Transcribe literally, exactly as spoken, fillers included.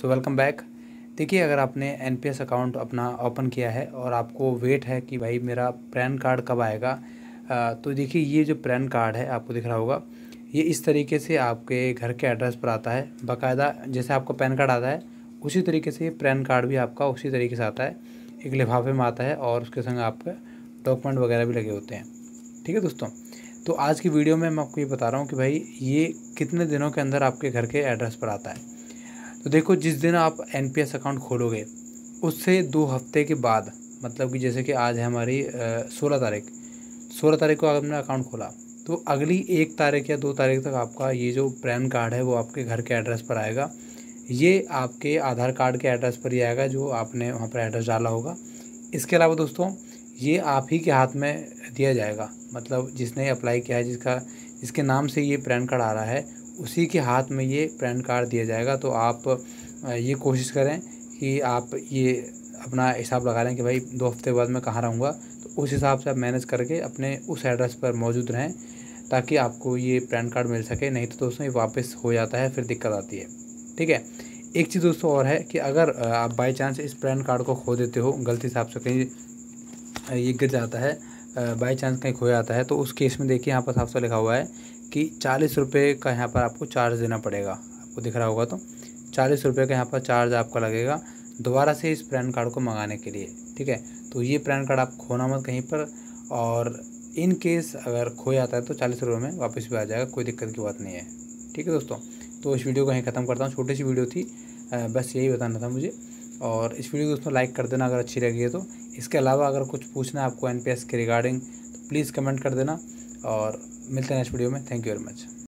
So welcome back. देखिए, अगर आपने एन पी एस अकाउंट अपना ओपन किया है और आपको वेट है कि भाई मेरा पैन कार्ड कब आएगा, आ, तो देखिए ये जो पैन कार्ड है आपको दिख रहा होगा, ये इस तरीके से आपके घर के एड्रेस पर आता है बाकायदा। जैसे आपका पैन कार्ड आता है उसी तरीके से ये पैन कार्ड भी आपका उसी तरीके से आता है, एक लिफाफे में आता है और उसके संग आपका डॉक्यूमेंट वगैरह भी लगे होते हैं। ठीक है दोस्तों, तो आज की वीडियो में मैं आपको ये बता रहा हूँ कि भाई ये कितने दिनों के अंदर आपके घर के एड्रेस पर आता है। तो देखो, जिस दिन आप एन पी एस अकाउंट खोलोगे उससे दो हफ्ते के बाद, मतलब कि जैसे कि आज है हमारी सोलह तारीख सोलह तारीख को आपने अकाउंट खोला तो अगली एक तारीख या दो तारीख तक आपका ये जो पैन कार्ड है वो आपके घर के एड्रेस पर आएगा। ये आपके आधार कार्ड के एड्रेस पर ही आएगा जो आपने वहाँ पर एड्रेस डाला होगा। इसके अलावा दोस्तों, ये आप ही के हाथ में दिया जाएगा, मतलब जिसने अप्लाई किया है, जिसका जिसके नाम से ये पैन कार्ड आ रहा है उसी के हाथ में ये पैन कार्ड दिया जाएगा। तो आप ये कोशिश करें कि आप ये अपना हिसाब लगा लें कि भाई दो हफ्ते बाद मैं कहाँ रहूँगा, तो उस हिसाब से आप मैनेज करके अपने उस एड्रेस पर मौजूद रहें ताकि आपको ये पैन कार्ड मिल सके। नहीं तो दोस्तों ये वापस हो जाता है, फिर दिक्कत आती है। ठीक है, एक चीज़ दोस्तों और है कि अगर आप बाई चांस इस पैन कार्ड को खो देते हो, गलती से आपसे कहीं ये गिर जाता है, बाई चांस कहीं खो जाता है, तो उस केस में देखिए यहाँ पर साफ साफ लिखा हुआ है कि चालीस रुपये का यहाँ पर आपको चार्ज देना पड़ेगा। आपको दिख रहा होगा, तो चालीस रुपये का यहाँ पर चार्ज आपका लगेगा दोबारा से इस पैन कार्ड को मंगाने के लिए। ठीक है, तो ये पैन कार्ड आप खोना मत कहीं पर, और इन केस अगर खो जाता है तो चालीस रुपये में वापस भी आ जाएगा, कोई दिक्कत की बात नहीं है। ठीक है दोस्तों, तो इस वीडियो को यहीं ख़त्म करता हूँ। छोटी सी वीडियो थी, बस यही बताना था मुझे। और इस वीडियो को दोस्तों लाइक कर देना अगर अच्छी लगी है तो। इसके अलावा अगर कुछ पूछना है आपको एन पी एस के रिगार्डिंग तो प्लीज़ कमेंट कर देना, और मिलते हैं नेक्स्ट वीडियो में। Thank you very much.